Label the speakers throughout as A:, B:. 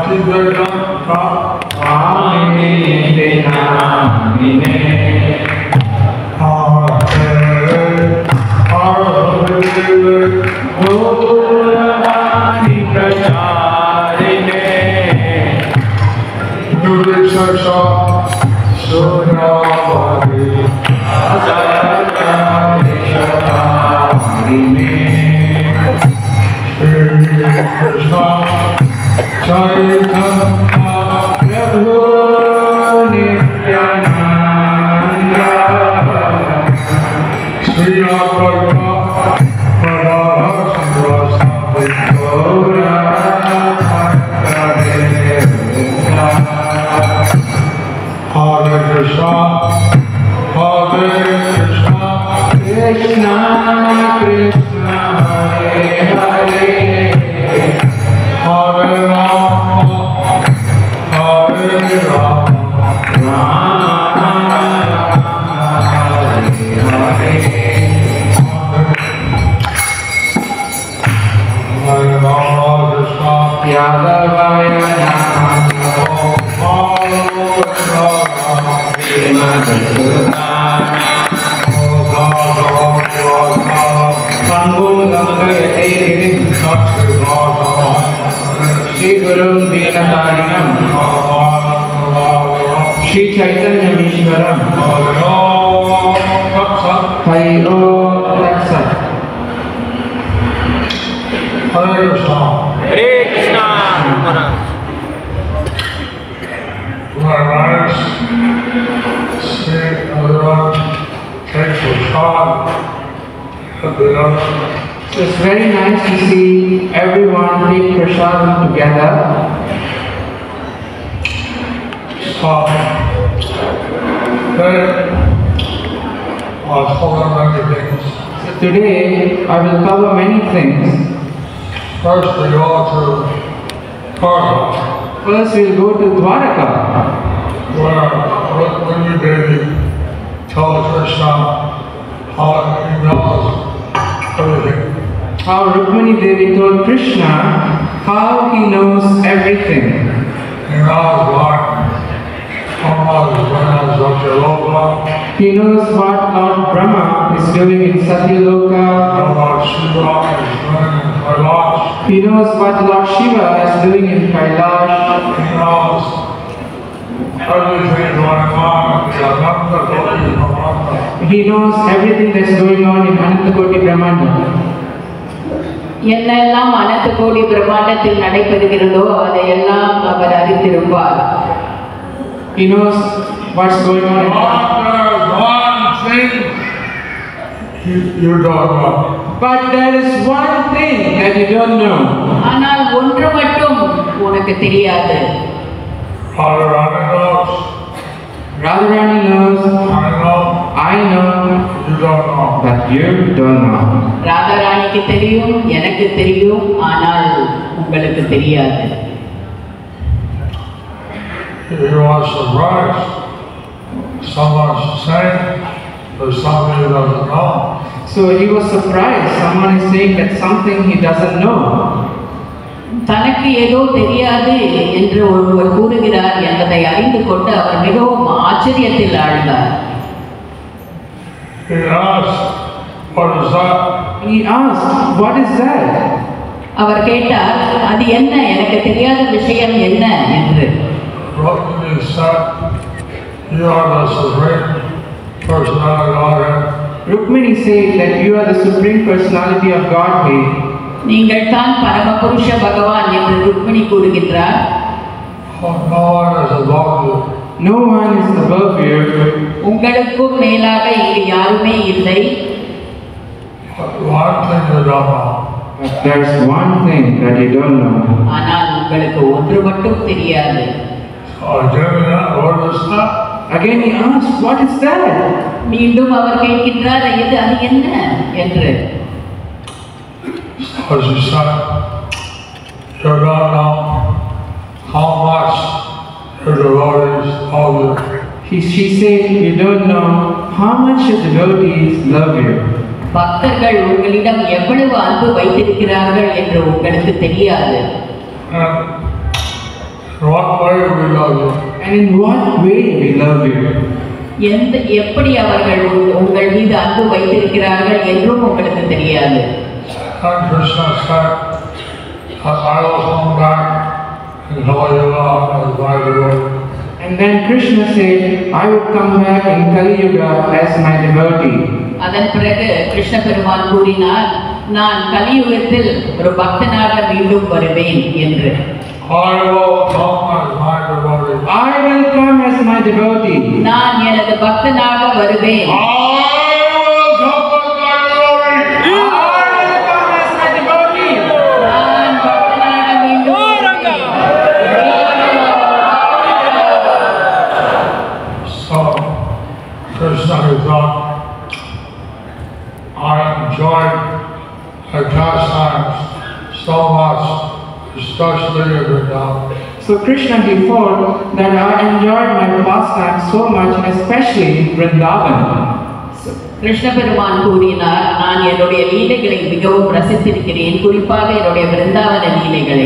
A: It's very nice to see everyone take prasadam together. So today I will cover many things.
B: First we go to Dwarka.
A: First we'll go to Dwarka,
B: where Rukmini Devi tells Krishna how he knows everything.
A: how Rukmini Devi told Krishna how he knows everything.
B: He knows what
A: He knows what Lord Brahma is doing in Satyaloka. He knows what Lord Shiva is doing in Kailash.
B: He knows everything going on in Ananta Koti Brahmanda.
A: He knows everything that's going on in Ananta Koti Brahmanda.
C: என்னெல்லாம் அனந்த கோடி பிரம்மாண்டத்தில் நடைபெறுகிறதோ அதையெல்லாம் அவர் அறிந்திருப்பார்.
A: He knows what's going on.
B: One thing you don't know.
A: But there is one thing that you don't know.
C: ஆனால் ஒன்று மட்டும் உனக்கு தெரியாது.
B: Radharani knows.
A: Radharani knows.
B: I know.
A: I know.
B: You don't know.
A: But you don't know.
C: ராதாராணிக்கு தெரியும், எனக்கு தெரியும், ஆனால் உங்களுக்கு தெரியாது.
B: He was surprised. Someone's saying there's something he doesn't know.
A: So he was surprised. Someone is saying that something he doesn't know.
C: தனக்கு ஏதோ தெரியாது என்று ஒருவர் கூறுகிறார் என்பதை அறிந்து கொண்டு அவர் மிகவும் ஆச்சரியத்தில் ஆழ்ந்தார்.
B: He asked, what is that?
A: He asked, what is that?
C: அவர் கேட்டார், அது என்ன, எனக்கு தெரியாத விஷயம் என்ன என்று.
B: Rukmini said, you are the Supreme Personality of Godhead.
A: Rukmini said that you are the Supreme Personality of Godhead.
C: நீங்கள் தான் பரமபுருஷ பகவான் என்று ருக்மிணி கூறுகின்றார்.
B: No one is above you.
A: No one is above you.
C: உங்களுக்கும் மேலாக இங்கு யாருமே இல்லை.
B: One thing you don't know.
A: But there's one thing that you don't know.
C: ஆனால் உங்களுக்கு ஒன்று மட்டும் தெரியாது.
A: Again he asked, what is that?
C: மீண்டும் அவர் கேட்கின்றார், அது என்ன என்று.
B: So she said, you don't know how much your devotees love you.
A: She said, you don't know how much your devotees love you.
C: பக்தர்கள் உங்களிடம் எவ்வளவு அன்பு வைத்திருக்கிறார்கள் என்று உங்களுக்கு தெரியாது.
B: what way we love you.
A: And in what way we love you.
C: எப்படி அவர்கள் உங்கள் மீது அன்பு வைத்திருக்கிறார்கள் என்றும் உங்களுக்கு தெரியாது.
B: And Krishna said, I will come back and tell you as my devotee.
A: And then Krishna said, I would come back in Kali Yuga as my devotee.
C: அதன் பிறகு கிருஷ்ண பெருமான் கூறினார், நான் கலியுகத்தில் ஒரு பக்தனாக மீண்டும் வருவேன் என்று.
B: I will come as my devotee.
A: I will come as my devotee.
C: நான் எனது பக்தனாக வருவேன்.
B: I will come as my devotee.
A: I will come as my devotee.
C: நான் பக்தனாக மீண்டும் வருவேன்.
B: So, Krishna thought, I enjoyed the pastimes so much, especially in Vrindavan.
A: So Krishna he thought that I enjoyed my pastime so much, especially Vrindavan.
C: Krishna பெருமான் கூறினார், நான் என்னுடைய லீலைகளை மிகவும் ரசித்திருக்கிறேன், குறிப்பாக என்னுடைய விருந்தாவன லீலைகளை.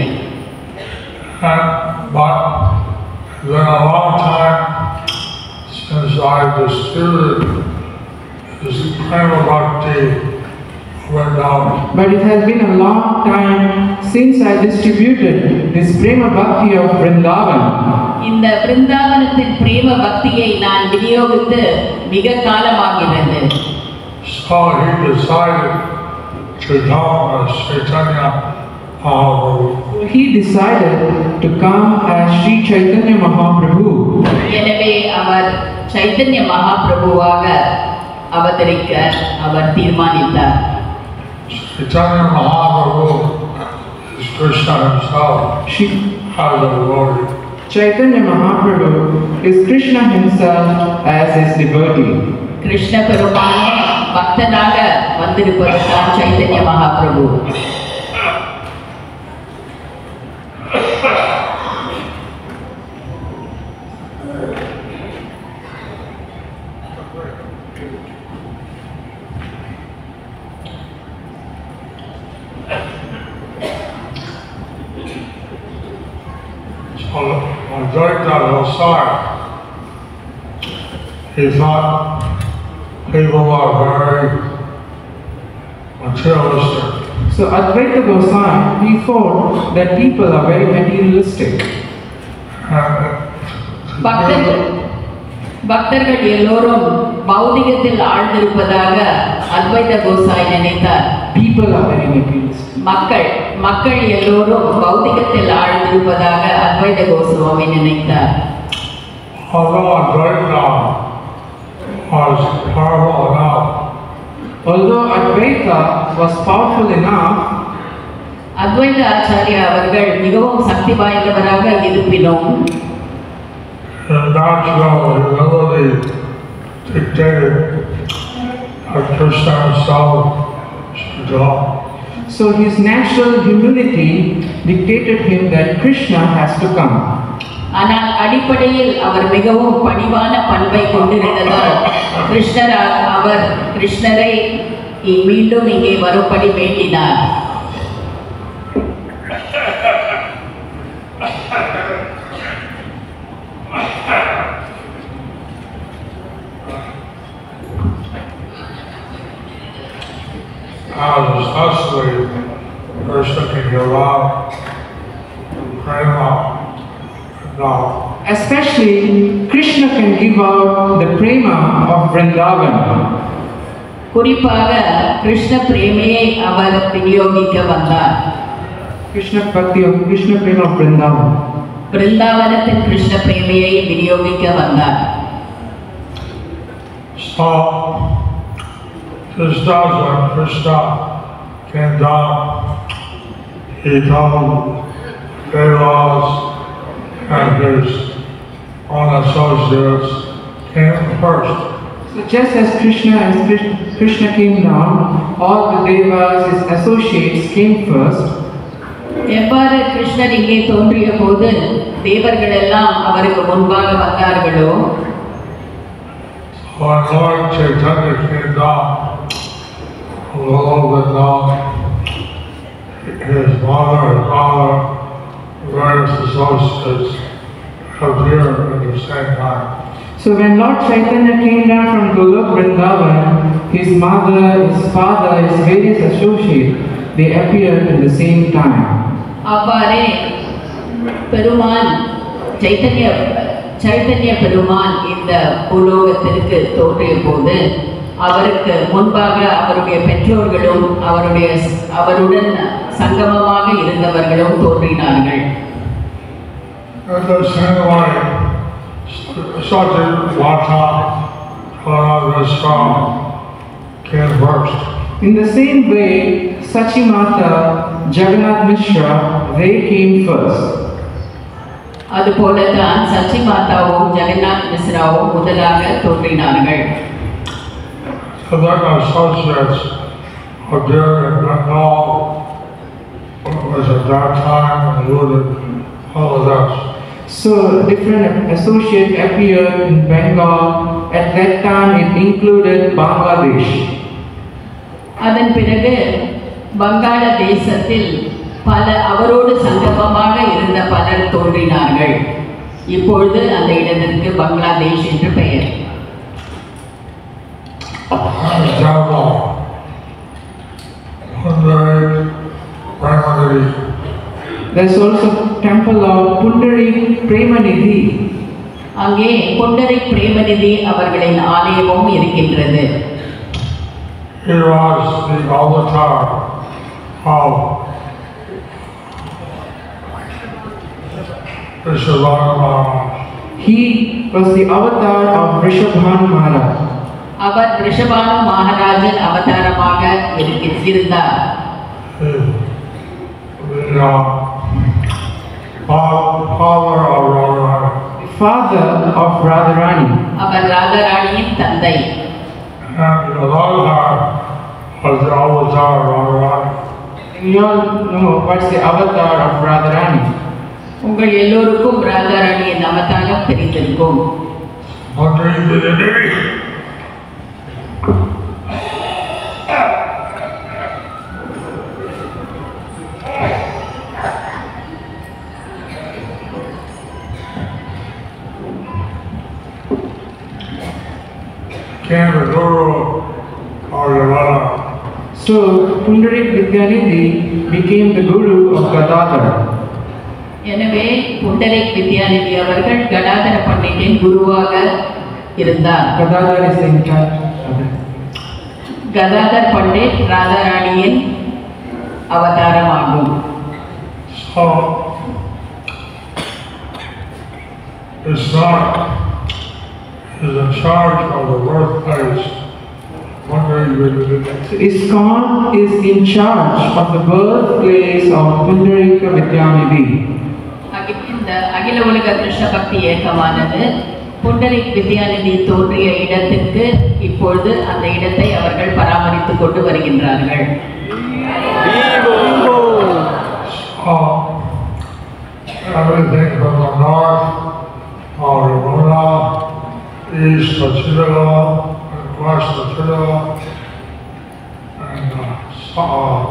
B: But it's been a long time since I disputed this prema bhakti Vrindavan.
A: But it has been a long time since I distributed this prema bhakti of Vrindavan.
C: இந்த விருந்தாவனத்தின் பிரேம பக்தியை நான் விநியோகித்து மிக காலமாகிறது.
B: So he decided to come as Chaitanya Mahaprabhu.
A: He decided to come as Sri Chaitanya Mahaprabhu.
C: எனவே அவர் சைத்தன்ய மகாபிரபுவாக அவதரிக்க அவர் தீர்மானித்தார்.
B: Chaitanya Mahaprabhu is Krishna himself as a devotee.
A: Chaitanya Mahaprabhu is Krishna himself as his devotee.
C: Krishna பெருமானே பக்தனாக வந்திருப்பதுதான் Chaitanya Mahaprabhu.
B: Advaita Rasai, he thought people are very materialistic.
A: So Advaita Gosai, he thought that people are very materialistic.
C: பக்தர்கள் எல்லோரும் பௌதிகத்தில் ஆழ்ந்திருப்பதாக அத்வைத கோசாய் நினைத்தார்.
A: People are very materialistic.
C: மக்கள் எல்லோரும் பௌதிகத்தில் ஆழ்ந்திருப்பதாக அத்வைத கோஸ்வாமி நினைத்தார்.
B: Although Advaita was powerful enough,
C: அத்வைத ஆச்சாரியா அவர்கள் மிகவும் சக்தி வாய்ந்தவராக இருப்பினும்
B: his natural humility dictated that Krishna himself should come.
A: So his natural humility dictated him that Krishna has to come.
C: ஆனால் அடிப்படையில் அவர் மிகவும் பணிவான பண்பை கொண்டிருந்ததால் கிருஷ்ணரை மீண்டும் இங்கே வரும்படி வேண்டினார்.
B: Especially Krishna can give out prema.
A: Especially Krishna can give out the prema of Vrindavan.
C: குறிப்பாக கிருஷ்ண பிரேமையை அவர் விநியோகிக்க வந்தார்.
A: Krishna Bhakti of Krishna prema of Vrindavan.
C: பிருந்தாவனத்தின் Krishna பிரேமையை விநியோகிக்க வந்தார்.
B: So this does when Krishna came down, he told Devas and his own associates came first.
A: So just as Krishna came down, all the Devas, his associates came first.
C: எவ்வாறு கிருஷ்ணர் இங்கே தோன்றிய போது தேவர்கள் எல்லாம் அவருக்கு முன்பாக வந்தார்களோ,
B: when Lord Chaitanya came down, a little bit down, his mother and father, various associates appear at the same time.
A: So when Lord Chaitanya came down from Golok Vrindavan, his mother, his father, his various associates, they appeared at the same time.
C: அவ்வாறே பெருமான் சைத்தன்ய பெருமான் இந்த பூலோகத்திற்கு தோன்றிய போது அவருக்கு முன்பாக அவருடைய பெற்றோர்களும் அவருடன் சங்கமமாக இருந்தவர்களும் தோன்றினார்கள்.
A: In the same way, Sachimata, Jagannath Mishra, they came first.
C: அதுபோலதான் சச்சி மாதாவும் ஜெகநாத் மிஸ்ராவும் முதலாக தோன்றினார்கள்.
B: Associates of their Bengal was at that time included Bangladesh.
A: So different associates appeared in Bengal. At that time, it included Bangladesh.
C: அதன் பிறகு வங்காள தேசத்தில் அவரோடு சங்கமமாக இருந்த பலர் தோன்றினார்கள். இப்பொழுது அந்த இடத்திற்கு பங்களாதேஷ் என்று பெயர்.
A: There's also temple of Pundarik Premanidhi.
C: அங்கே புண்டரிக் பிரேமநிதி அவர்களின் ஆலயமும் இருக்கின்றது.
B: He was the avatar of Rishabhan Maharaj.
A: He was the avatar of Rishabhan Maharaj.
C: அவர் ரிஷபானு மகாராஜன் அவதாரமாக இருந்தார்.
A: Father of Radharani.
C: அவர் ராதாராணியின் தந்தை.
A: You all know what's the avatar of Radharani.
C: உங்கள் எல்லோருக்கும் ராதாராணியின் அவதாரம் தெரிந்திருக்கும்.
B: Became the guru of Yavana.
A: So Pundarik Vidyanidhi became the guru of Gadadhar.
C: எனவே புண்டரிக் வித்யாநிதி அவர்கள் கடாதர பண்டிட்டின் குருவாக இருந்தார்.
A: Gadadhar is in charge.
C: Gadadhar Pandit ராதாராணியின் அவதாரமாகும்.
B: So his son is in charge of the birthplace.
A: ISKCON is in charge of the birthplace of Pundarika Vidyanidhi.
C: இந்த அகில உலக கிருஷ்ண பக்தி இயக்கமானது புண்டரிக் வித்யாநிதி தோன்றிய இடத்திற்கு இப்பொழுது அந்த இடத்தை அவர்கள் பராமரித்துக் கொண்டு வருகின்றார்கள்.
B: Everything from the north, Yamuna, east to Chitala, and west to Chitala, and south,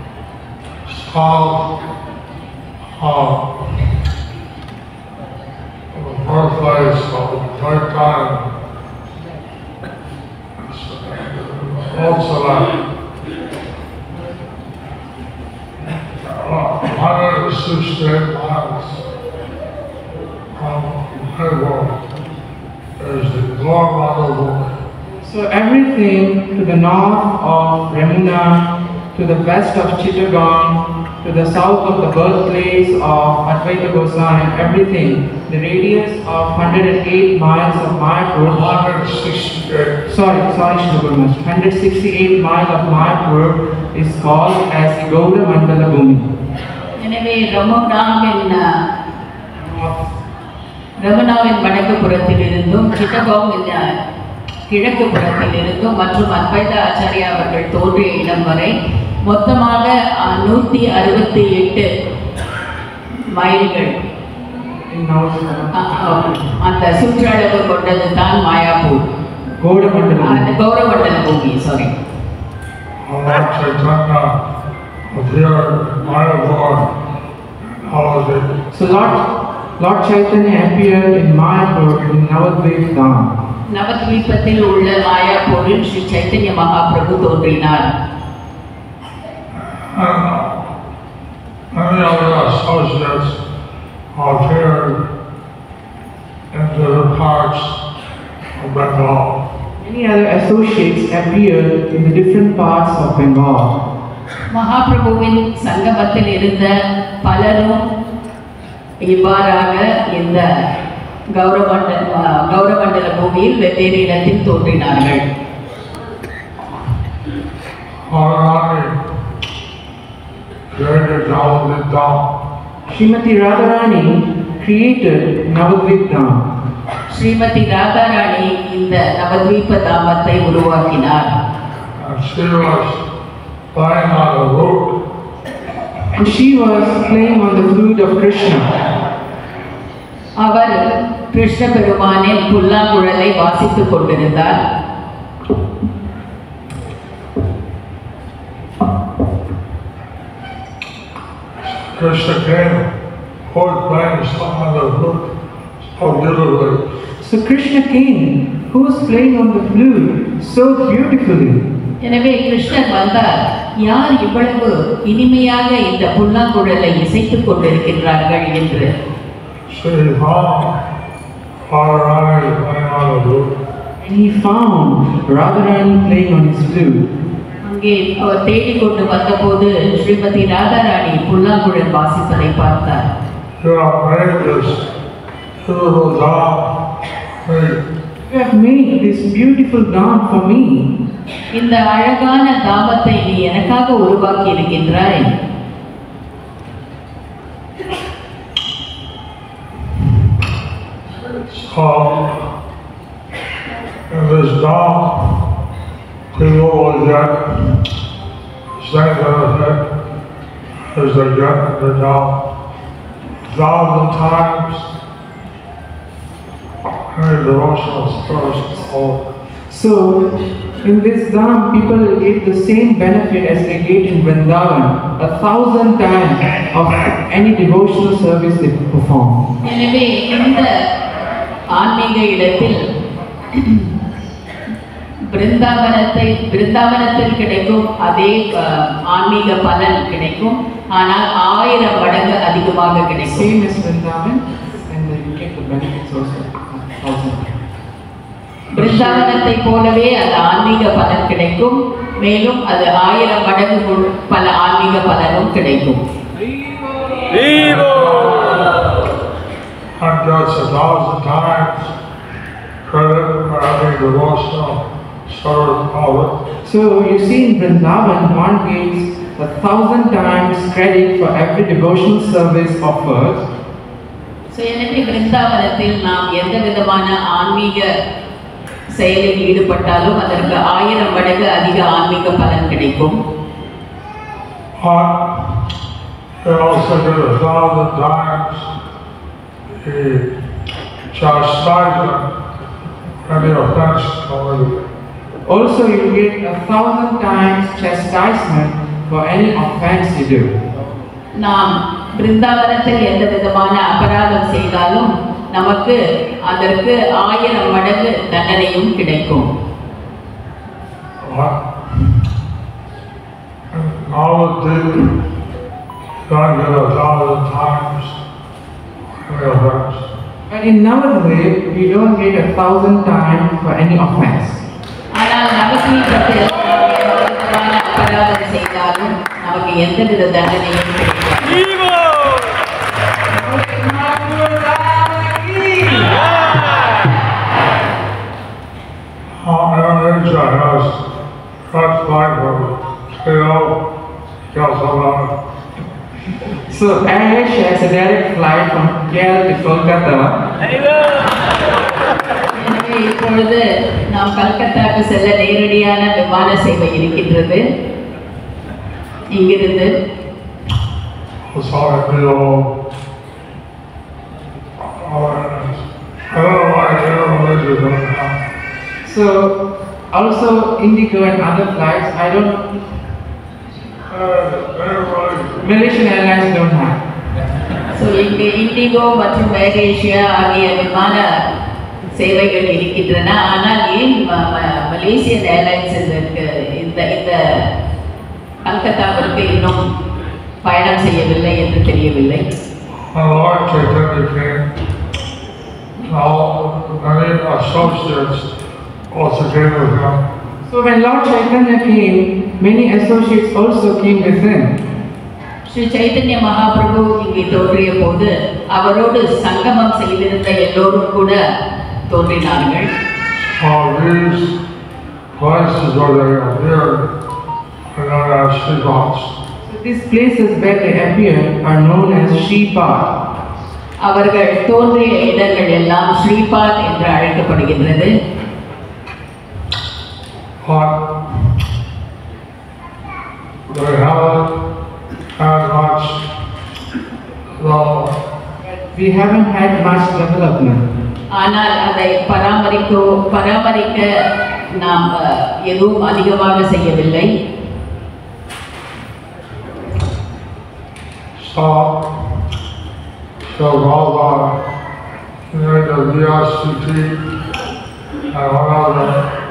B: the birthplace of the lifetime, also 168 miles from Heilbronn is the Gormanda Valley.
A: So everything to the north of Yamuna, to the west of Chittagong, to the south of the birthplace of Advaita Goswami, everything, the radius of 108 miles of Mayapur, 168 miles of Mayapur is called as the Gaura Mandala Bhumi.
C: எனவே ரமணாவின் வடக்கு புறத்தில் இருந்தும் சிட்டகாங் கிழக்கு புறத்தில் இருந்தும் மற்றும் அத்வைத ஆச்சாரியா அவர்கள் தோன்றிய இடம் வரை மொத்தமாக 168 மைல்கள் அந்த சுற்றளவு கொண்டது தான் மாயாப்பூர். கௌரமண்டல பூமி. Sorry.
A: So Lord Lord Chaitanya appeared in Mayapur in Navadvip Dham.
C: நவத்வீபத்தில் உள்ள மாயாப்பூரில் ஸ்ரீ சைத்தன்ய மகாபிரபு தோன்றினார்.
B: Many other associates appeared in different parts of Bengal.
A: Many other associates appeared in the different parts of Bengal.
C: மகாபிரபுவின் சங்கமத்தில் இருந்த பலரும் இவ்வாறாக இந்த கௌரமண்டல பூமியில் வெவ்வேறு இடத்தில் தோன்றினார்கள்.
A: Srimati Radharani created Navadvip Dham.
C: Srimathi Radharani இந்த நவத்வீப தாமத்தை உருவாக்கினார்.
A: And she was playing on the flute of Krishna.
C: அவர் கிருஷ்ண பெருமானின் புல்லாங்குழலை வாசித்துக் கொண்டிருந்தார்.
B: Krishna came, playing something on the flute so beautifully.
A: So Krishna came, who was playing on the flute so beautifully.
C: எனவே கிருஷ்ணர் வந்தார். யார் இவ்வளவு இனிமையாக இந்த புல்லாங்குழலை இசைத்துக் கொண்டிருக்கின்றார்கள் என்று.
A: And he found Radharani playing on his flute.
C: அங்கே அவர் தேடிக்கொண்டு வந்தபோது ஸ்ரீமதி ராதாராணி புல்லாங்குழல் வாசிப்பதை பார்த்தார்.
A: You have made this beautiful dham for me.
C: இந்த அழகான தாமத்தை நீ எனக்காக உருவாக்கி இருக்கின்றாய்.
B: In this dham, people will get same benefit as they get in the dham 1,000 times. Very devotional service.
A: So, in this dham, people get the same benefit as they get in Vrindavan, 1,000 times of any devotional service they perform.
C: எனவே இந்த ஆன்மீக இடத்தில் பிருந்தாவனத்தில் கிடைக்கும் அதே ஆன்மீக பலன் கிடைக்கும், ஆனால் 1000 மடங்கு அதிகமாக கிடைக்கும்.
A: Same as Vrindavan, and then you get the benefits also 1,000.
C: பிருந்தாவனத்தை போலவே அந்த ஆன்மீக பலன் கிடைக்கும், மேலும் அது 1000 மடங்கு பல ஆன்மீக பலனும் கிடைக்கும்.
B: Hundreds of 1,000 times credit for having devotional service power.
A: So you see in Vrindavan, one gets 1,000 times credit for every devotional service offered.
C: So எனவே பிருந்தாவனத்தில் நாம் எந்த விதமான ஆன்மீக செயலில் ஈடுபட்டாலும் அதற்கு 1000 மடங்கு அதிக ஆன்மீக பலன் கிடைக்கும்.
B: You also get 1,000 times the chastisement and the offense committed.
A: Also, you get 1,000 times chastisement for any offense you do.
C: நாம் பிருந்தாவனத்தில் எந்த விதமான அபராதம் செய்தாலும் நமக்கு அதற்கு 1000 மடங்கு தண்டனையும் கிடைக்கும்.
A: But in Navadvip, we don't get 1,000 times for any offense.
C: ஆனால் நவத்வீபத்தில் எந்த விதமான அபராதம் செய்தாலும் நமக்கு எந்தவித தண்டனையும் கிடைக்காது.
A: So Ash has a direct flight from KL to Kolkata.
C: எனவே இப்பொழுது நாம் கல்கத்தாவுக்கு செல்ல நேரடியான விமான சேவை இருக்கின்றது. இங்கிருந்து
A: So also Indigo and other flights, I don't Malaysian Airlines don't have.
C: So இங்கே இண்டிகோ மற்றும் ஏர்ஏஷியா ஆகிய விமான சேவைகள் இருக்கின்றன. ஆனால் ஏன் மலேசியன் ஏர்லைன்ஸ் இந்த கல்கத்தாவிற்கு இன்னும் பயணம் செய்யவில்லை என்று தெரியவில்லை.
B: Lord Chaitanya came, many associates also came with him.
A: So when Lord Chaitanya came, many associates also came with him.
C: Sri Chaitanya Mahaprabhu இங்கே தோன்றிய போது அவரோடு சங்கமம் செய்திருந்த எல்லோரும் கூட தோன்றினார்கள்.
B: These places where they appeared are known as Sripads.
A: These places where they appear are known as Shripad.
C: அவர்கள் தோன்றிய இடங்கள் எல்லாம் ஸ்ரீபாத் என்று அழைக்கப்படுகின்றது.
B: They haven't had much,
A: we haven't had much development.
C: ஆனால் அதை பராமரிக்க நாம் எதுவும் அதிகமாக செய்யவில்லை.
B: So all the VSCT and one of the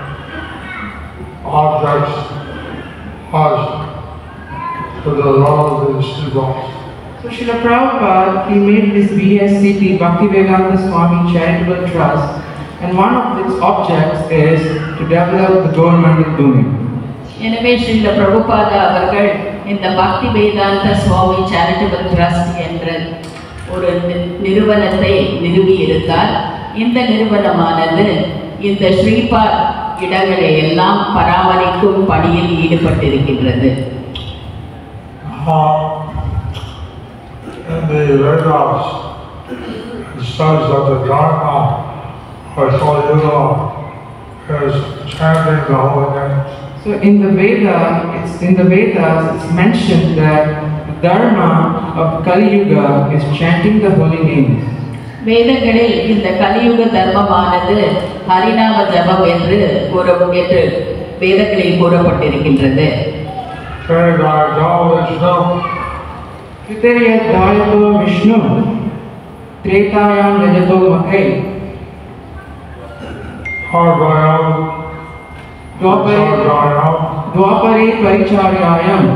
B: objects was to the Lord of the Sripads.
A: So Srila Prabhupada, he made this VSCT, Bhaktivedanta Swami Charitable Trust, and one of its objects is to develop the governmental domain.
C: எனவே ஸ்ரீல பிரபுபாதா அவர்கள் இந்த பக்தி வேதாந்த சுவாமி charitable trust என்ற ஒரு நிறுவனத்தை நிறுவியிருந்தார். இந்த நிறுவனமானது இந்த ஸ்ரீபாத் இடங்களை எல்லாம் பராமரிக்கும் பணியில் ஈடுபட்டிருக்கின்றது.
B: In the Vedas, it says that the Dharma or Kali-yuga is chanting the holy names.
A: So in the Vedas, it's mentioned that the Dharma of Kali Yuga is chanting the holy names.
C: வேதங்களில் இந்த கலியுக தர்மமானது ஹரிநாம ஜபம் என்று வேதங்களில் கூறப்பட்டிருக்கின்றது.
A: Triteya Dayato Vishnu, Tretayam Rajato Makhe, Dwapare Paricharyayam,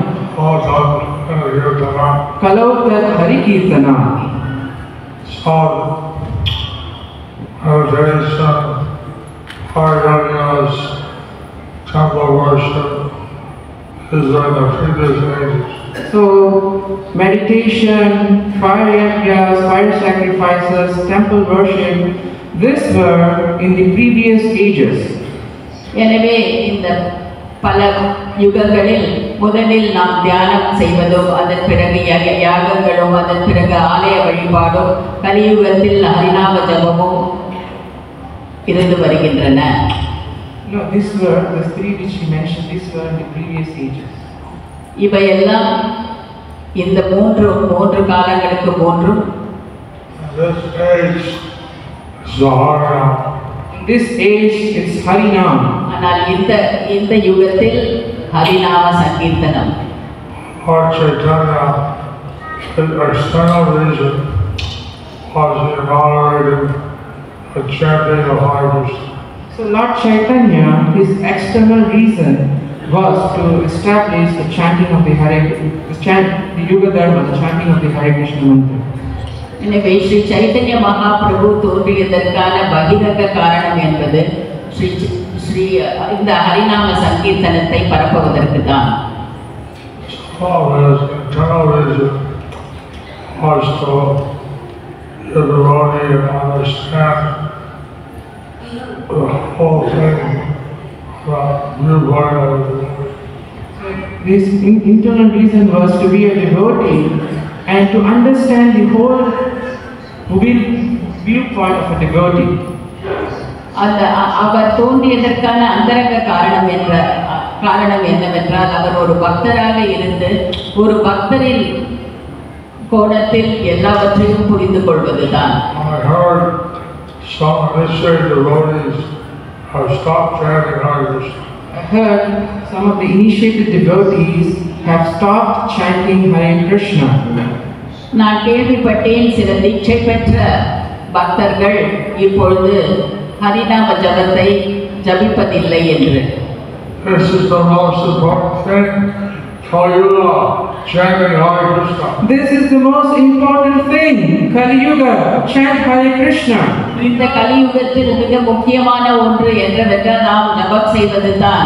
A: Kalau Tat Hari Kirtana.
B: So, meditation, Hariyanya's temple worship is in the previous ages.
A: So, meditation, fire yajnas, fire sacrifices, temple worship, these were in the previous ages.
C: எனவே இந்த பல யுகங்களில் முதலில் நாம் தியானம் செய்வதும் அதன் பிறகு யாகங்களும் அதன் பிறகு ஆலய வழிபாடும் கலியுகத்தில் ஹரிநாம ஜபமும் இருந்து வருகின்றன.
A: No, these were the three which you mentioned. These were in the previous ages.
C: இவையெல்லாம் இந்த மூன்று காலங்களுக்கு மூன்றும்.
B: This age is the Harinam.
A: This age it's Harinam.
C: ஆனால் இந்த யுகத்தில் ஹரிநாம சங்கீர்த்தனம்.
B: Lord Chaitanya, his external reason was inaugurating the chanting of Hare Krishna.
A: So Lord Chaitanya, his external reason was to establish the chanting of the Yuga Dharma, the chanting of the Hare Krishna mantra.
C: எனவே ஸ்ரீ சைத்தன்ய மகாபிரபு தோன்றியதற்கான பகிரங்க காரணம் என்பது ஸ்ரீ இந்த ஹரிநாம சங்கீர்த்தனத்தை பரப்புவதற்கு தான்.
B: His internal reason was to everybody understand the whole thing from viewpoint of the Lord.
A: This internal reason was to be a devotee and to understand the whole viewpoint of a devotee.
C: அவர் தோன்றியதற்கான அந்தரங்க காரணம் என்னவென்றால் அவர் ஒரு பக்தராக இருந்து ஒரு பக்தரின் கோணத்தில் எல்லாவற்றையும் புரிந்து கொள்வதுதான்.
B: I heard some initiated devotees have stopped chanting Hare Krishna.
A: I heard some of the initiated devotees have stopped chanting Hare Krishna.
C: நான் கேள்விப்பட்டேன் சில தீட்சை பெற்ற பக்தர்கள் இப்பொழுது ஹரிநாம ஜபத்தை ஜபிப்பதில்லை என்று.
B: This is the most important thing. Kali Yuga, chanting Hare Krishna.
A: This is the most important thing. Kali Yuga, chant Hare Krishna.
C: இந்த கலியுகத்தில் மிக முக்கியமான ஒன்று என்னவென்றால் நாம் ஜபம் செய்வதுதான்.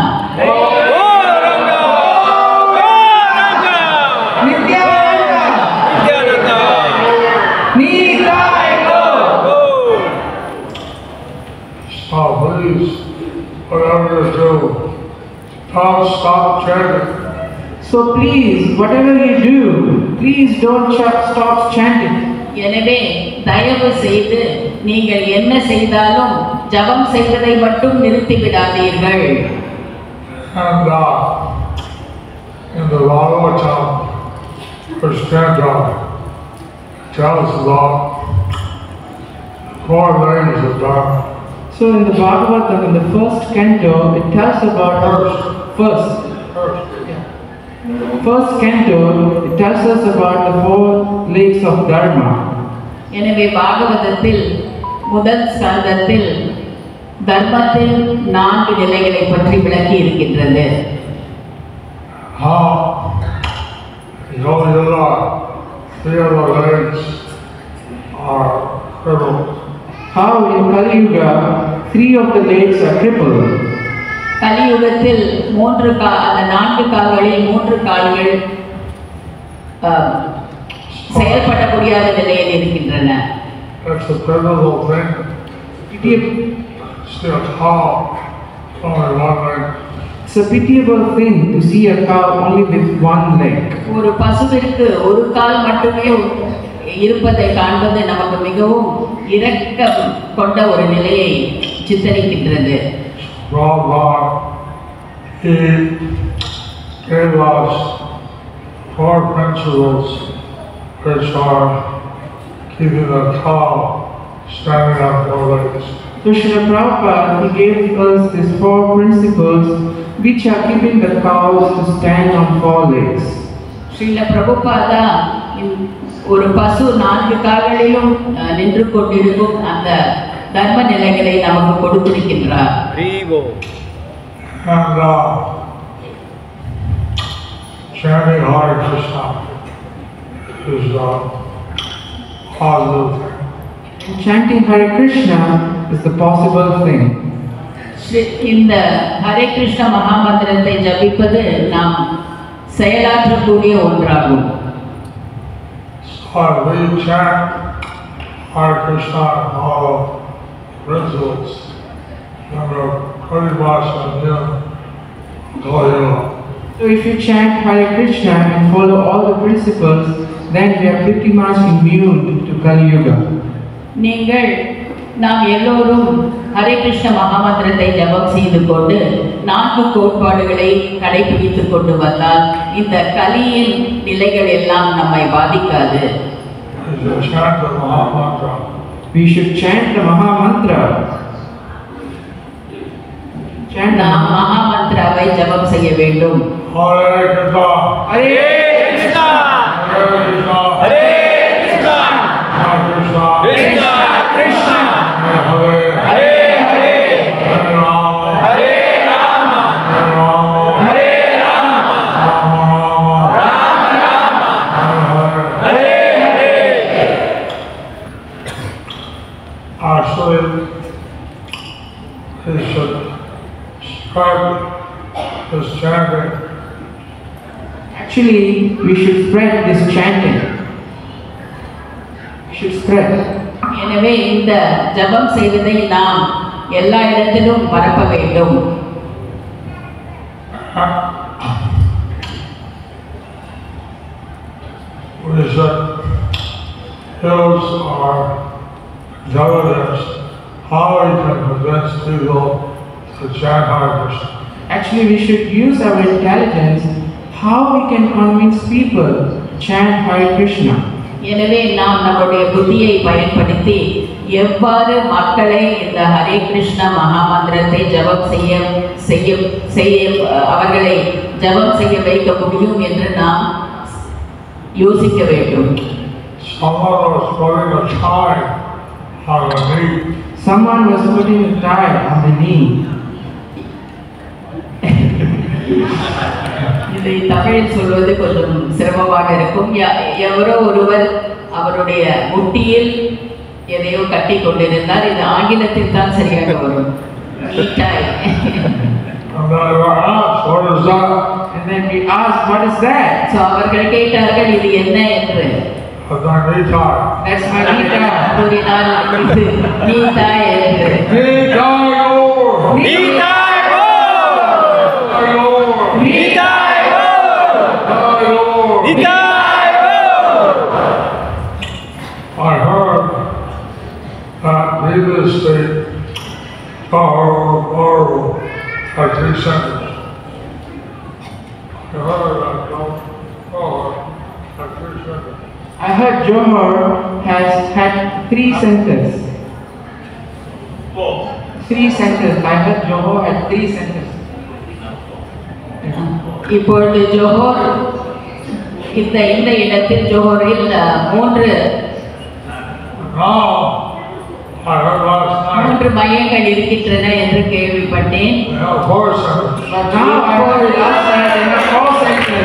B: So please, whatever you do, don't stop chanting.
A: So please, whatever you do, please don't stop chanting.
C: எனவே தயவு செய்து நீங்கள் என்ன செய்தாலும் ஜபம் செய்வதை மட்டும் நிறுத்தி விடாதீர்கள்.
B: And in the Bhagavatam, Krishna tells about 4 legs of Dharma.
A: So in the Bhagavatam, in the first canto, it tells about first canto, it tells us about the 4 legs of Dharma.
C: எனவே பாகவதத்தில் முதல் ஸ்கந்தத்தில் தர்மத்தில் 4 நிலைகளை பற்றி விளக்கி இருக்கின்றது.
B: How Yoga, 3 of the legs are crippled.
A: How in Kali Yuga, 3 of the legs are crippled.
C: கலியுகத்தில் அந்த 4 கால்களில் 3 கால்கள் செயல்பட முடியாத நிலையில் இருக்கின்றன.
B: That's a pivotal thing. See a cow only 1 leg.
A: It's a pitiable thing to see a cow only with 1 leg.
C: ஒரு பசுவிற்கு ஒரு கால் மட்டுமே இருப்பதை காண்பது நமக்கு மிகவும் இரக்கம் கொண்ட ஒரு நிலையை சித்தரிக்கின்றது.
B: He gave us 4 principles which are keeping the cow standing on 4 legs.
A: So Srila Prabhupada, he gave us these 4 principles which are keeping the cows to stand on 4 legs.
C: Srila Prabhupada ஒரு பசு 4 கால்களிலும் நின்று கொண்டிருக்கும் அந்த தர்ம நிலைகளை நமக்கு கொடுத்திருக்கின்றார்.
B: And chanting Hare Krishna is a positive thing.
A: Chanting Hare Krishna is the possible thing.
C: இந்த ஹரே கிருஷ்ண மகாமந்திரத்தை ஜபிப்பது நாம் செயலாற்றக்கூடிய ஒன்றாகும்.
B: So we chant Hare Krishna and all rituals. Remember,
A: So if you chant Hare Krishna and follow all the principles, then we are pretty much immune to Kali Yuga.
C: நாம் எல்லோரும் ஹரே கிருஷ்ண மகாமந்திரத்தை ஜபம் செய்து கொண்டு 4 கோட்பாடுகளை கடைபிடித்துக் கொண்டு வந்தால் இந்த கலியின் நிலைகள் எல்லாம் நம்மை பாதிக்காது.
A: We should chant the Maha Mantra.
C: நாம் மகா மந்திராவை ஜபம் செய்ய வேண்டும்.
B: Hare Krishna,
A: Hare Krishna,
B: Hare Krishna,
A: Hare Krishna,
B: Krishna
A: Krishna Krishna,
B: Hare
A: Hare Hare,
B: Hare Rama,
A: Hare Rama,
B: Hare Rama,
A: Hare Rama,
B: Rama
A: Rama Rama,
B: Hare
A: Hare Hare.
B: Actually, he should spread this chanting.
A: Actually, we should spread this chanting. We should spread.
C: எனவே இந்த ஜபம் செய்வதை நாம் எல்லா இடத்திலும் பரப்ப வேண்டும்.
B: We should use our intelligence how we can convince people to chant Hare Krishna.
A: Actually, we should use our intelligence how we can convince people to chant Hare Krishna.
C: எனவே நாம் நம்முடைய புத்தியை பயன்படுத்தி எவ்வாறு மக்களை இந்த ஹரே கிருஷ்ண மகாமந்திரத்தை ஜபம் செய்ய அவர்களை ஜபம் செய்ய வைக்க முடியும் என்று நாம் யோசிக்க வேண்டும்.
B: someone was putting a tie on the knee.
A: Someone was putting a tie on the knee.
C: இதை தமிழில் சொல்வது கொஞ்சம் சிரமமாக இருக்கும். எவரோ ஒருவர் அவருடைய முட்டியில் எதையோ கட்டி கொண்டிருந்தார். இது ஆங்கிலத்தில் தான் சரியாக வரும்.
B: What is that?
A: And then we asked, what is that?
C: So அவர்கள் கேட்டார்கள் இது என்ன என்று.
B: That's my knee tie.
A: That's my knee tie.
C: கூறினால் இது நீ தாய் என்று.
B: Knee tie.
D: Knee tie. Knee tie. Knee tie.
B: I heard that previously or at 3 centers. I heard that at 3 centers.
A: I heard Johor has had 3 centers. 3 centers. I heard Johor had 3 centers.
C: இப்பொழுது Johor இந்த இடத்தில் ஜோஹரில் 3 மையங்கள் இருக்கின்றன என்று கேள்விப்பட்டேன்.
A: But now I heard last night there are 4 centers.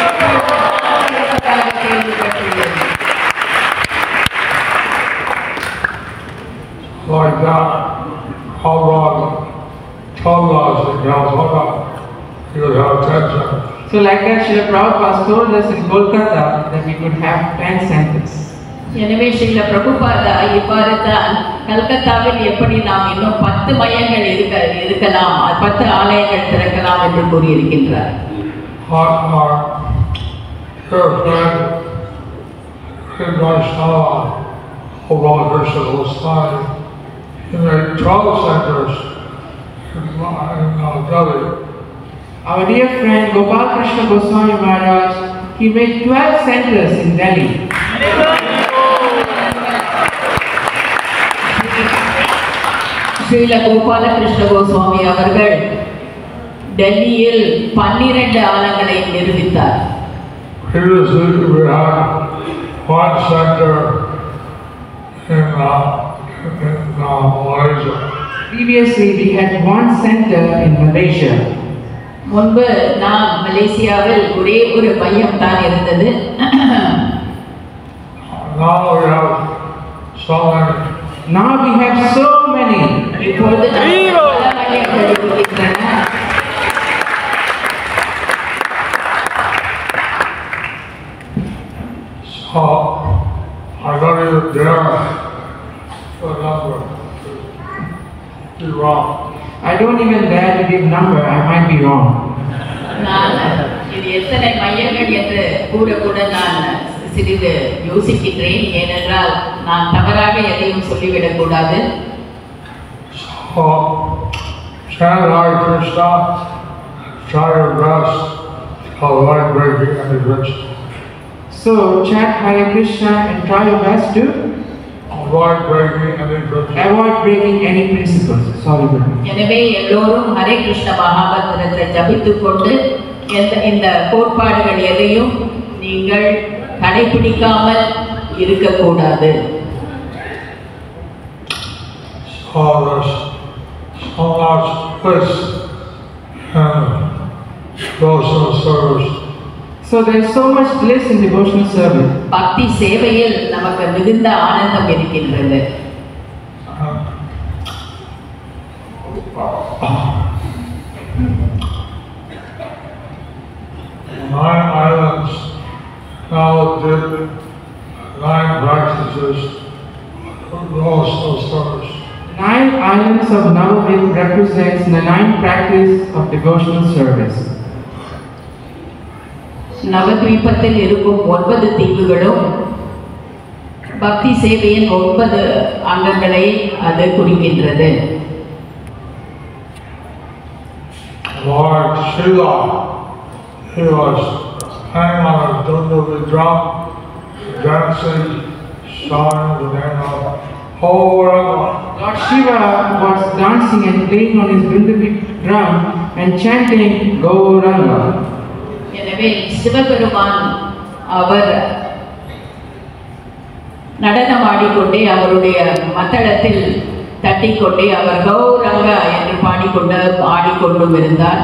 B: Like that, Calvas in Calcutta, you would have 10 centers.
A: So like that, Srila Prabhupada told us in Kolkata that we could have 10 centers.
C: எனவே ஸ்ரீல பிரபுபாதா இவ்வாறு தான் கல்கத்தாவில் எப்படி நாம் இன்னும் 10 மையங்கள் இருக்கலாம், 10 ஆலயங்கள் திறக்கலாம் என்று கூறியிருக்கின்றார்.
B: Our dear friend in Vaishnava, Krishna Goswami, he made 12 centers in Delhi.
A: Our dear friend Gopal Krishna Goswami Maharaj, he made 12 centers in Delhi.
C: Srila Gopala Krishna Goswami அவர்கள் டெல்லியில் 12 ஆலயங்களை நிறுவித்தார்.
B: Previously we had 1 center in Malaysia.
A: Previously we had 1 center in Malaysia.
C: முன்பு நாம் மலேசியாவில் ஒரே ஒரு மையம் தான் இருந்தது.
B: Now we have so many.
A: Now we have so many.
C: இப்பொழுது பல மையங்கள் இருக்கின்றன.
B: So I don't even dare the number. Be wrong.
A: I don't even dare to give number, I might be wrong.
C: நான் இது எத்தனை மையங்கள் என்று கூட நான் சிறிது யோசிக்கின்றேன். ஏனென்றால் நான் தவறாக எதையும் சொல்லிவிடக் கூடாது.
B: So chant Hare Krishna, try your best to avoid breaking any principle.
A: So chant Hare Krishna and try your best to
B: Avoid breaking any principle.
A: avoid breaking any principles. Sorry, brother.
C: எனவே எல்லோரும் ஹரே கிருஷ்ண மகாமந்திரத்தை ஜபித்துக் கொண்டு இந்த கோட்பாடுகள் எதையும் நீங்கள் கடைபிடிக்காமல் இருக்கக்கூடாது.
B: So there's so much bliss in devotional service.
A: So there is so much bliss in devotional service.
C: பக்தி சேவையில் நமக்கு மிகுந்த ஆனந்தம் இருக்கின்றது.
B: 9 islands now did 9 practices of devotional service.
A: 9 islands of Navadvip represents the 9 practice of devotional service.
C: நவத்வீபத்தில் இருக்கும் 9 தீவுகளும் பக்தி சேவையின் 9 அங்கங்களை அது குறிக்கின்றது.
B: Lord Shiva, he was hanging on a Dundubi drum, dancing, shouting the name of Gauranga.
A: Lord Shiva was dancing and playing on his Dundubi drum and chanting Gauranga.
C: எனவே சிவபெருமான் அவர் நடனமாடிக்கொண்டே அவருடைய மத்தளத்தில் தட்டிக்கொண்டே அவர் கௌரங்கா என்று பாடிக்கொண்டு ஆடிக்கொண்டும் இருந்தார்.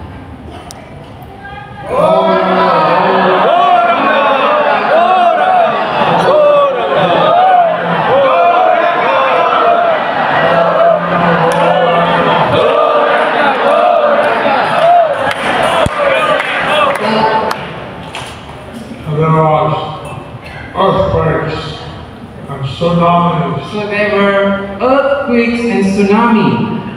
B: Earthquakes and tsunamis.
A: So there were earthquakes and tsunami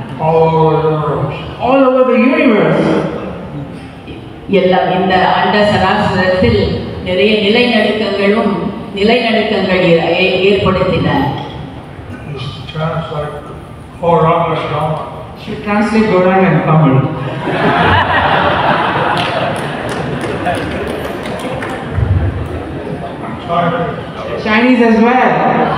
B: all over the universe.
C: எல்லாம் இந்த அண்ட சராசரத்தில் நிறைய நிலநடுக்கங்கள் ஏற்படுத்தின.
A: Should translate Gauranga and Tamil. Chinese as well.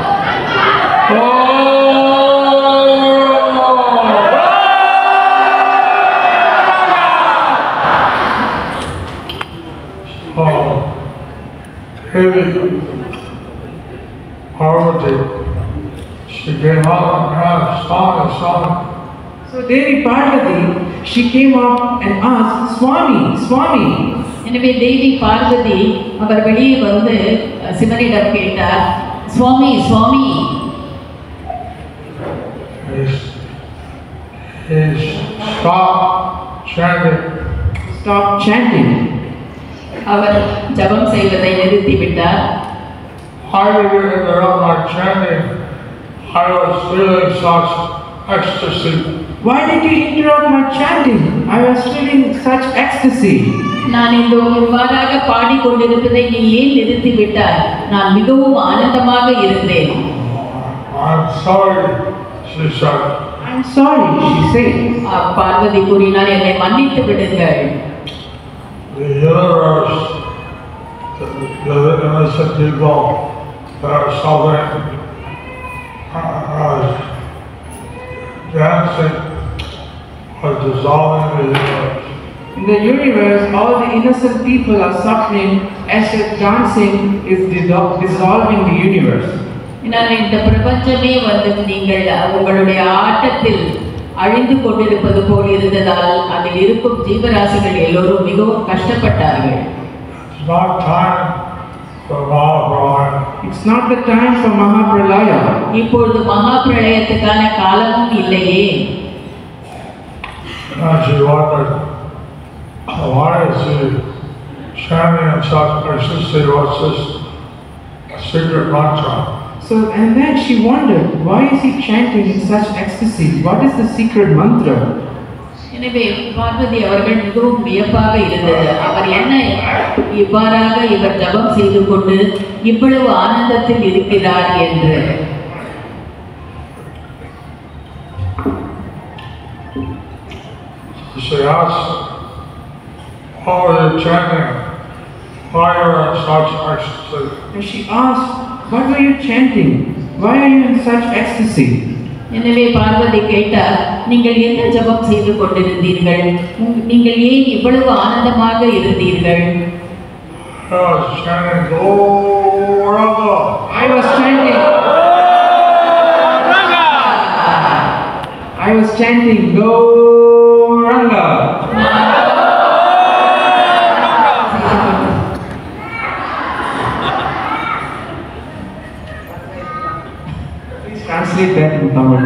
B: Parvati, she came out and asked, Swami.
A: So Devi Parvati, she came up and asked, Swami, Swami.
C: எனவே தேவி பார்வதி அவர் வெளியே வந்து சிவனிடம் கேட்டார், சுவாமி சுவாமி.
A: Stop chanting.
C: அவர் ஜபம் செய்வதை நிறுத்திவிட்டார்.
B: I did interrupt my chanting. I was feeling such ecstasy.
A: Why did you interrupt my chanting? I was feeling such ecstasy.
C: நான் இந்த இவ்வாறாக பாடிக்கொண்டிருப்பதை நீ ஏன் நிறுத்திவிட்டாய்? நான் மிகவும் ஆனந்தமாக இருந்தேன்.
B: I'm sorry, she said.
A: I'm sorry, she said.
C: Parvati கூறினார், என்னை மன்னித்து விடுங்கள்.
B: The universe, the innocent people that are suffering, dancing or dissolving the universe.
A: In the universe, all the innocent people are suffering as if dancing is dissolving the universe.
C: இந்த பிரபஞ்சமே வந்து நீங்கள் உங்களுடைய ஆட்டத்தில் அழிந்து கொண்டிருப்பது போல் இருந்ததால் அதில் இருக்கும் ஜீவராசிகள் எல்லோரும் மிகவும் கஷ்டப்பட்டார்கள்.
A: It's not the time for Mahapralaya.
C: இப்பொழுது மகாபிரளயத்துக்கான காலமும் இல்லையே.
B: Why is he chanting in such ecstasy? What's this secret mantra?
A: So, and then she wondered, why is he chanting in such ecstasy? What is the secret mantra?
C: எனவே பார்வதி அவர்கள் மிகவும் வியப்பாக இருந்தது. அவர் என்ன இவ்வாறாக இவர் ஜபம் செய்து கொண்டு இவ்வளவு ஆனந்தத்தில் இருக்கிறார் என்று.
B: She asked, how are you chanting? Why are you in such ecstasy?
A: And she asked, what were you chanting? Why are you in such ecstasy?
C: எனவே பார்வதி கேட்டார், நீங்கள் என்ன ஜபம் செய்து கொண்டிருந்தீர்கள்? நீங்கள் ஏன் இவ்வளவு ஆனந்தமாக இருந்தீர்கள்?
A: I was chanting Gauranga. Please translate that in Tamil.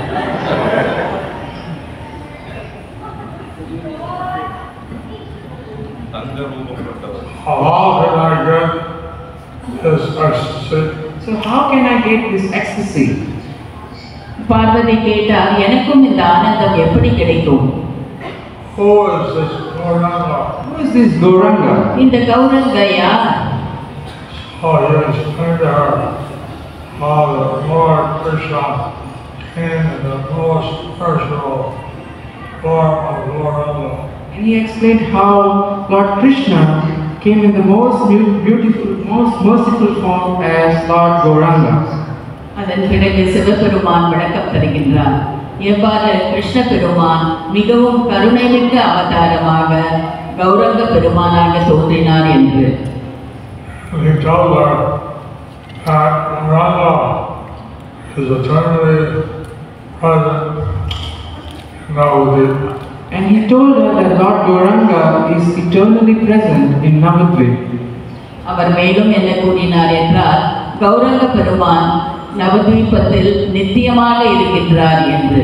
B: How can I get this ecstasy?
A: So how can I get this ecstasy?
C: Parvati கேட்டார், எனக்கும் இந்த ஆனந்தம் எப்படி கிடைக்கும்?
B: Who is this Gauranga?
A: Who is this Gauranga?
C: இந்த கௌரங்க யார்?
B: Oh, yes, and how the Lord Krishna came in the most personal form of Gauranga.
A: And he explained how Lord Krishna came in the most beautiful, most merciful form as Lord Gauranga.
C: அதன் பிறகு சிவபெருமான் விளக்கம் தருகின்றார், எவ்வாறு கிருஷ்ண பெருமான் மிகவும் கருணைமிக்க அவதாரமாக கௌரங்க பெருமானாக தோன்றினார் என்று.
B: He told her Rama is eternally present in Navadvip.
A: And he told her that Lord Gauranga is eternally present in Navadvip.
C: அவர் மேலும் என்ன கூறினார் என்றால் கௌரங்க பெருமான் நவத்வீபத்தில் நித்தியமாக இருக்கின்றார் என்று.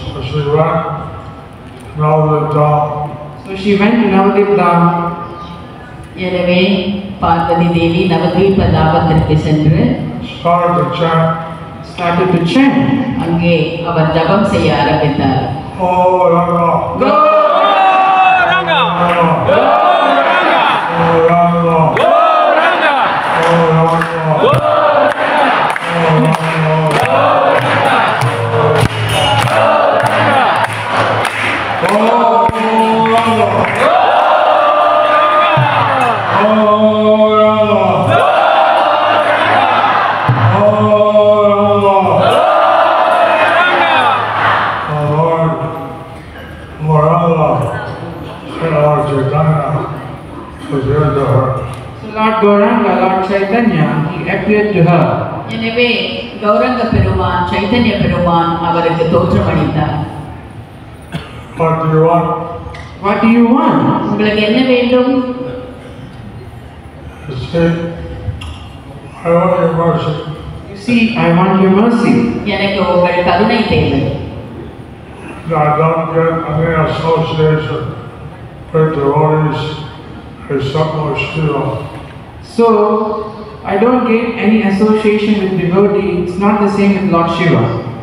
A: So she went to Navadvip Dham.
C: எனவே பார்வதி தேவி நவத்வீப தாபத்திற்கு சென்று
A: started to chant.
C: அங்கே அவர் ஜபம் செய்ய ஆரம்பித்தார்.
B: Gauranga,
D: Gauranga, Gauranga,
B: Gauranga,
D: Gauranga,
A: So Lord Gauranga, Lord Chaitanya, he appeared to her.
C: எனவே கௌரங்க பெருமான் சைதன்ய பெருமான் அவருக்கு தோற்றமளித்தார்.
B: What do you want?
A: What do you want?
C: உங்களுக்கு என்ன வேண்டும்?
B: You say, I want your mercy.
A: You see, I want your mercy.
C: எனக்கு உங்கள் கருணை தேவை.
B: I don't get any association with devotees except with Shiva.
A: So, I don't get any association with devotee. It's not the same with Lord Shiva.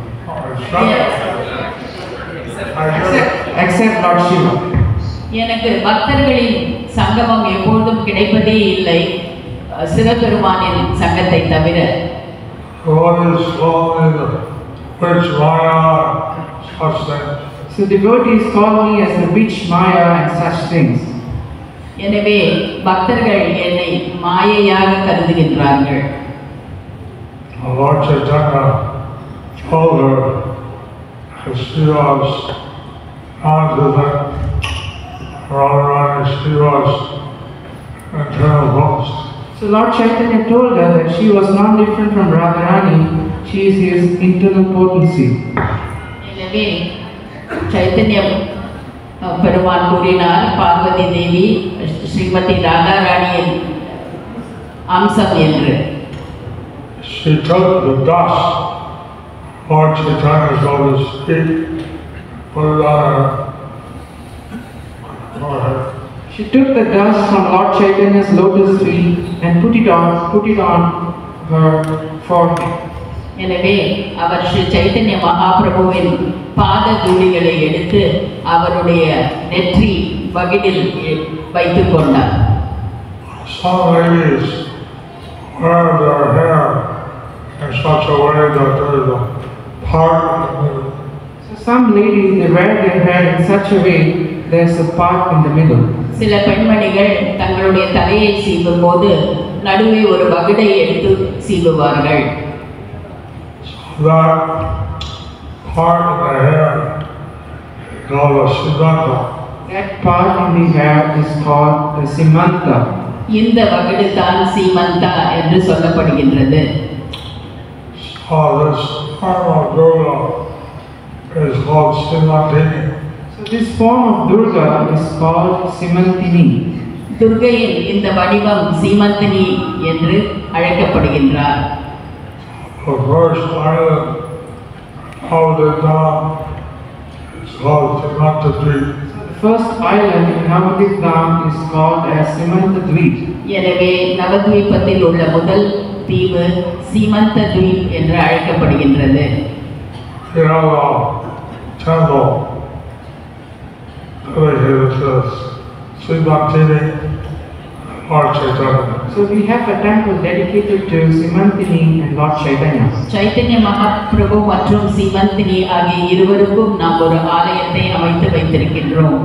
A: Except Lord Shiva.
C: எனக்கு பக்தர்களின் சங்கமம் எப்பொழுதும் கிடைப்பதே இல்லை சிவபெருமானின் சங்கத்தை தவிர.
B: Devotees call me the witch Maya, such things.
A: So devotees call me as the witch Maya and such things.
C: எனவே பக்தர்கள் என்னை மாயையாக கருதுகின்றார்கள்.
B: Lord Chaitanya told her that she was non-living, Radharani, she was internal host.
A: So Lord Chaitanya told her that she was not different from Radharani, she is his internal potency.
C: எனவே சைத்தன்யம் பெருமான் கூறினார் பார்வதி தேவி ஸ்ரீமதி ராதாராணியின் அம்சம் என்று.
B: She took the dust Lord Chaitanya's lotus feet, put it on her forehead.
A: She took the dust from Lord Chaitanya's lotus feet and put it on her forehead.
C: எனவே அவர் ஸ்ரீ சைத்தன்ய மகாபிரபுவின் பாத தூளிகளை எடுத்து அவருடைய நெற்றி வகிடில் வைத்துக் கொண்டார்.
B: Some ladies wear their hair in such a way that there is a part in the middle.
A: So some ladies, they wear their hair in such a way there's a part in the middle.
C: சில பெண்மணிகள் தங்களுடைய தலையை சீவும் போது நடுவே ஒரு வகிடை எடுத்து சீவுவார்கள்.
B: That part in the hair is called a simanta.
A: That part in the hair is called the simanta.
C: இந்த வகிடு தான் சீமந்தா என்று சொல்லப்படுகின்றது.
B: So this form of Durga is called Simantini.
A: So this form of Durga is called Simantini.
C: துர்கையின் இந்த வடிவம் சீமந்தினி என்று அழைக்கப்படுகின்றார்.
B: The first island of the Dham is called Simantadweep.
A: The first island in Navadvip Dham is called as Simantadweep.
C: எனவே நவத்வீபத்தில் உள்ள முதல் தீவு சீமந்த துவீப் என்று அழைக்கப்படுகின்றது.
B: We have a temple dedicated to Simantini, Lord Chaitanya.
A: So we have a temple dedicated to Simantini and Lord Chaitanya.
C: Chaitanya Mahaprabhu மற்றும் சீமந்தினி ஆகிய இருவருக்கும் நாம் ஒரு ஆலயத்தை அமைத்து வைத்திருக்கின்றோம்.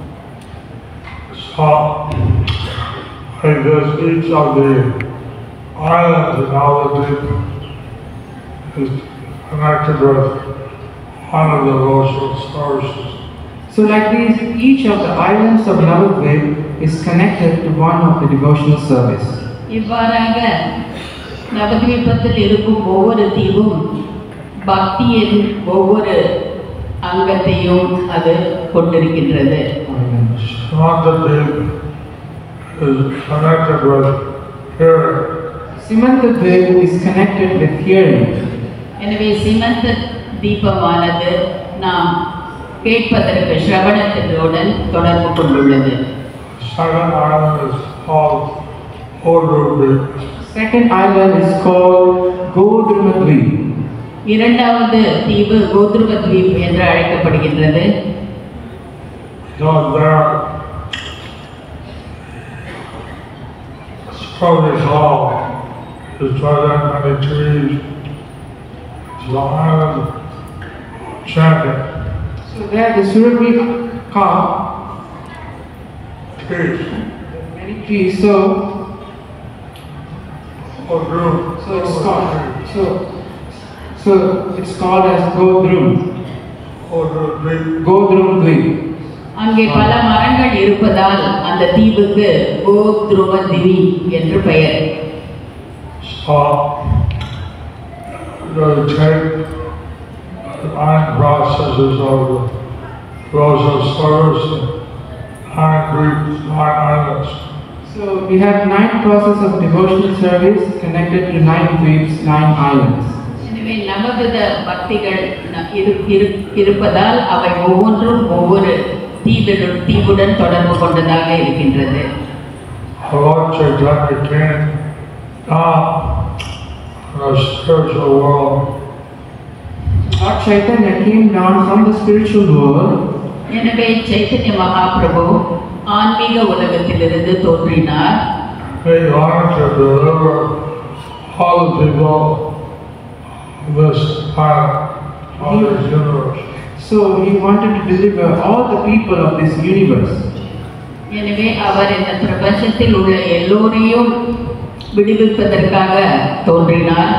B: So, like this, each of the islands in Navadvip is connected with one of the devotional sources.
A: So like these, each of the islands of Navadvip is connected to one of the devotional service.
C: இவ்வாறாக நவத்வீபத்தில் இருக்கும் ஒவ்வொரு தீவும் பக்தியின் ஒவ்வொரு அங்கத்தையும் அது கொண்டிருக்கின்றது.
A: Simantadweep is connected with hearing.
C: எனவே சிமந்த தீபமானது நாம் கேட்பதற்கு ஸ்ரவணத்துடன் தொடர்பு கொண்டுள்ளது.
A: Second island is called Godrumadweep.
C: இரண்டாவது தீவு கோத்ருவத்வீப் என்று அழைக்கப்படுகின்றது.
A: So there the Surabhi calm, many trees. So it's called as Godrum. Godrumdweep.
C: அங்கே பல மரங்கள் இருப்பதால் அந்த தீவுக்கு கோத்ருவத்வீப் என்று பெயர்.
B: processes of the Rosa service and 9 islands.
A: So we have 9 processes of devotional service connected to 9 dweeps, 9 islands.
C: எனவே நவவித பக்திகள் இருப்பதால் அவை ஒவ்வொன்றும் ஒவ்வொரு தீவுடன் தொடர்பு கொண்டதாக இருக்கின்றது.
B: Lord Chaitanya came down from the spiritual world.
A: Lord Chaitanya came down from the spiritual world.
C: எனவே சைத்தன்ய மகாபிரபு ஆன்மீக உலகத்திலிருந்து தோன்றினார்.
B: He wanted to deliver all the people of this planet, of this universe.
A: So he wanted to deliver all the people of this universe.
C: எனவே அவர் இந்த பிரபஞ்சத்தில் உள்ள எல்லோரையும் விடுவிப்பதற்காக தோன்றினார்.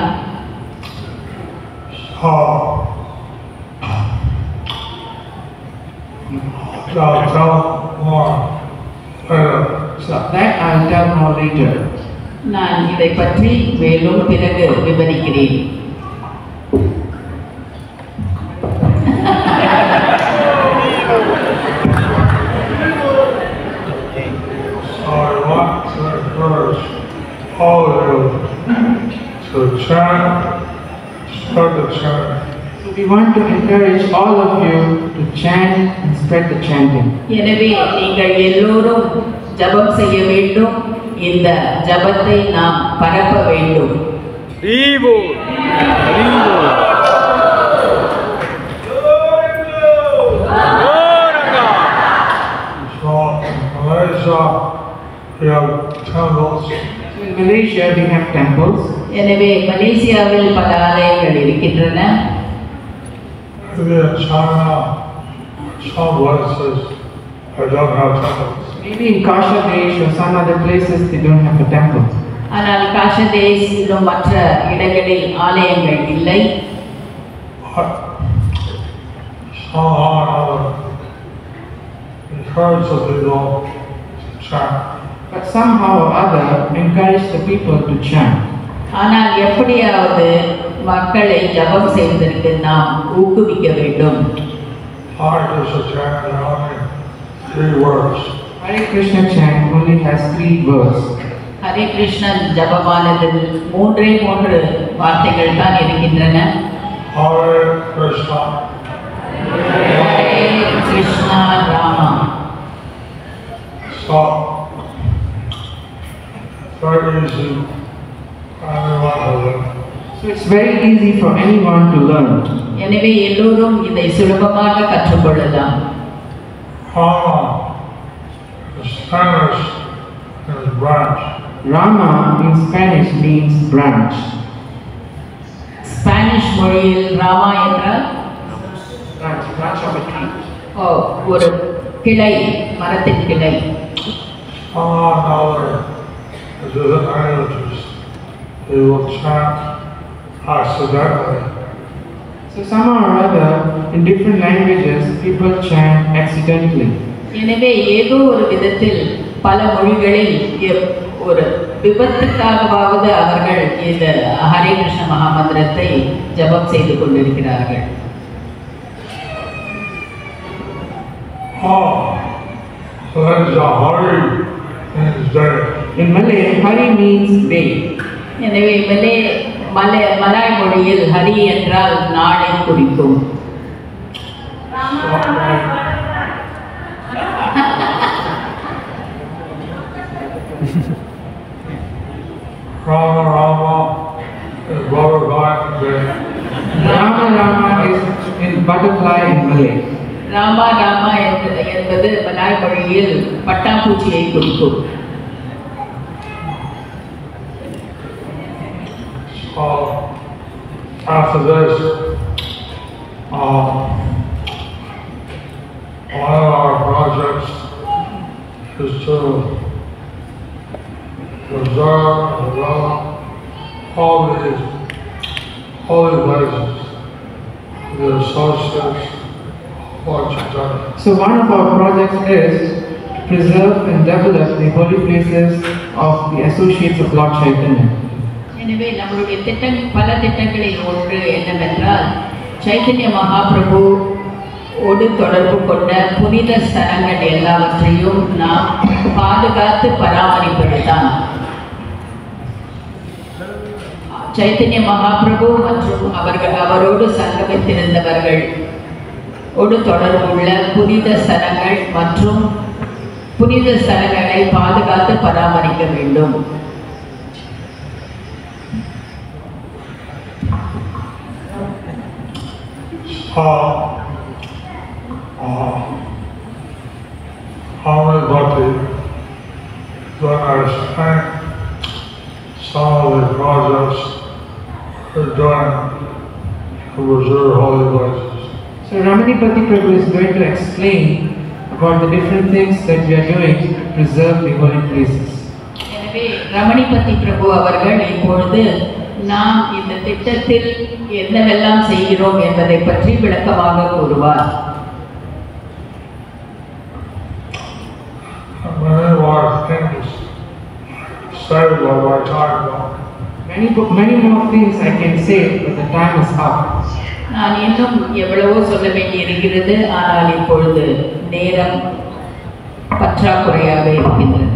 B: I'll tell more later.
A: So that I'll tell more later.
C: நான் இதை பற்றி மேலும் பிறகு விவரிக்கிறேன்.
B: So I want to encourage all of you to chant, start the chant.
A: So we want to encourage all of you to chant and spread the chanting.
C: எனவே நீங்கள் எல்லோரும் ஜபம் செய்ய வேண்டும். இந்த ஜபத்தை நாம் பரப்ப வேண்டும்.
D: Vivo! Vivo!
B: So in Malaysia, we have temples.
A: So in Malaysia we have temples.
C: எனவே மலேசியாவில் பல ஆலயங்கள் இருக்கின்றன.
B: Maybe in China, some places they don't have temples.
A: Maybe in Kasha Desh or some other places they don't have a temple.
C: ஆனால் காஷதேஷ் இன்னும் மற்ற இடங்களில் ஆலயங்கள் இல்லை.
B: But somehow or another, encourage the people to chant.
A: But somehow or other encourage the people to chant.
C: ஆனால் எப்படியாவது மக்களை ஜபம் செய்வதற்கு நாம் ஊக்குவிக்க வேண்டும்.
B: Hare Krishna chant is only 3 words.
A: Hare Krishna chant only has 3 words.
C: Hare Krishnan ஜபமானது 3 வார்த்தைகள் தான் இருக்கின்றன.
B: Hare Krishna.
C: Hare Krishna Rama.
B: So, very easy for anyone to learn.
A: So it's very easy for anyone to learn.
C: எனவே எல்லோரும் இதை சுலபமாக கற்றுக்கொள்ளலாம்.
B: Rama is Spanish is branch.
A: Rama in Spanish means branch.
C: Spanish மொழியில் ராமா என்றால்
A: Branch of a tree.
C: ஒரு கிளை, மரத்தின் கிளை.
B: Somehow or another, as with the languages, they will chant accidentally.
A: So somehow or other, in different languages, people chant accidentally.
C: எனவே ஏதோ ஒரு விதத்தில் பல மொழிகளில் ஒரு விபத்துக்காகவாவது அவர்கள் இந்த ஹரே கிருஷ்ண மகாமந்திரத்தை ஜபம் செய்து கொண்டிருக்கிறார்கள்.
A: In Malay, Hari means day.
C: எனவே மலாய் மொழியில் ஹரி என்றால் நாளை குறிக்கும்.
B: Rama Rama is butterfly in Malay.
A: Rama Rama is in butterfly in Malay.
C: Rama Rama என்பது மலாய் மொழியில் பட்டாம்பூச்சியை குறிக்கும்.
B: After this, one of our projects is to preserve and develop all these holy places, the associates of Lord Chaitanya.
A: So one of our projects is to preserve and develop the holy places of the associates of Lord Chaitanya.
C: எனவே நம்முடைய பல திட்டங்களில் ஒன்று என்னவென்றால் சைத்தன்ய மகாபிரபு ஓடு தொடர்பு கொண்ட புனித ஸ்தலங்கள் எல்லாவற்றையும் நாம் பாதுகாத்து பராமரிப்பதுதான். சைத்தன்ய மகாபிரபு மற்றும் அவரோடு சங்கமித்திருந்தவர்கள் ஓடு தொடர்புள்ள புனித ஸ்தலங்கள் மற்றும் புனித ஸ்தலங்களை பாதுகாத்து பராமரிக்க வேண்டும்.
B: Only Bhakti, when I spent some of the projects we're doing to preserve holy places.
A: So Ramanipati Prabhu is going to explain about the different things that we are doing to preserve the holy places.
C: எனவே ரமணிபதி பிரபு அவர்கள் இப்பொழுது நாம் இந்த திட்டத்தில் என்னவெல்லாம் செய்கிறோம் என்பதை பற்றி விளக்கமாக கூறுவார்.
A: Many more things I can say, but the time is up.
C: நான் இன்னும் எவ்வளவோ சொல்ல வேண்டியிருக்கிறது, ஆனால் இப்பொழுது நேரம் பற்றாக்குறையாக இருக்கின்றது.